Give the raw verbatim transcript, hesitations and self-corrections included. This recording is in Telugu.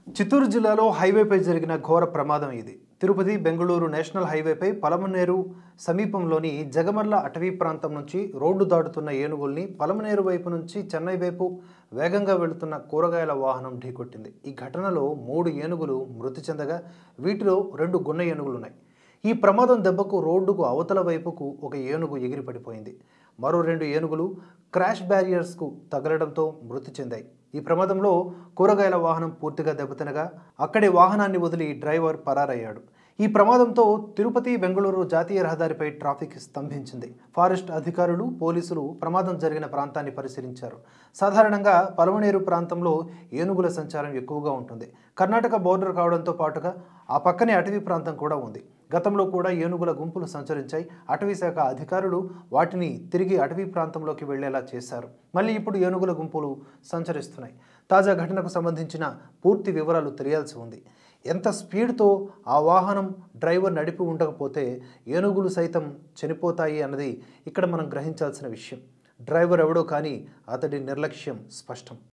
చిత్తూరు జిల్లాలో హైవేపై జరిగిన ఘోర ప్రమాదం ఇది. తిరుపతి బెంగళూరు నేషనల్ హైవేపై పలమనేరు సమీపంలోని జగమర్ల అటవీ ప్రాంతం నుంచి రోడ్డు దాటుతున్న ఏనుగుల్ని పలమనేరు వైపు నుంచి చెన్నై వైపు వేగంగా వెళుతున్న కూరగాయల వాహనం ఢీకొట్టింది. ఈ ఘటనలో మూడు ఏనుగులు మృతి చెందగా వీటిలో రెండు గున్న ఏనుగులున్నాయి. ఈ ప్రమాదం దెబ్బకు రోడ్డుకు అవతల వైపుకు ఒక ఏనుగు ఎగిరి పడిపోయింది. మరో రెండు ఏనుగులు క్రాష్ బ్యారియర్స్కు తగలడంతో మృతి చెందాయి. ఈ ప్రమాదంలో కూరగాయల వాహనం పూర్తిగా దెబ్బతినగా అక్కడే వాహనాన్ని వదిలి డ్రైవర్ పరారయ్యాడు. ఈ ప్రమాదంతో తిరుపతి బెంగళూరు జాతీయ రహదారిపై ట్రాఫిక్ స్తంభించింది. ఫారెస్ట్ అధికారులు, పోలీసులు ప్రమాదం జరిగిన ప్రాంతాన్ని పరిశీలించారు. సాధారణంగా పలమనేరు ప్రాంతంలో ఏనుగుల సంచారం ఎక్కువగా ఉంటుంది. కర్ణాటక బోర్డర్ కావడంతో పాటుగా ఆ పక్కనే అటవీ ప్రాంతం కూడా ఉంది. గతంలో కూడా ఏనుగుల గుంపులు సంచరించాయి. అటవీ శాఖ అధికారులు వాటిని తిరిగి అటవీ ప్రాంతంలోకి వెళ్లేలా చేశారు. మళ్ళీ ఇప్పుడు ఏనుగుల గుంపులు సంచరిస్తున్నాయి. తాజా ఘటనకు సంబంధించిన పూర్తి వివరాలు తెలియాల్సి ఉంది. ఎంత స్పీడ్తో ఆ వాహనం డ్రైవర్ నడిపి ఉండకపోతే ఏనుగులు సైతం చనిపోతాయి అన్నది ఇక్కడ మనం గ్రహించాల్సిన విషయం. డ్రైవర్ ఎవడో కానీ అతడి నిర్లక్ష్యం స్పష్టం.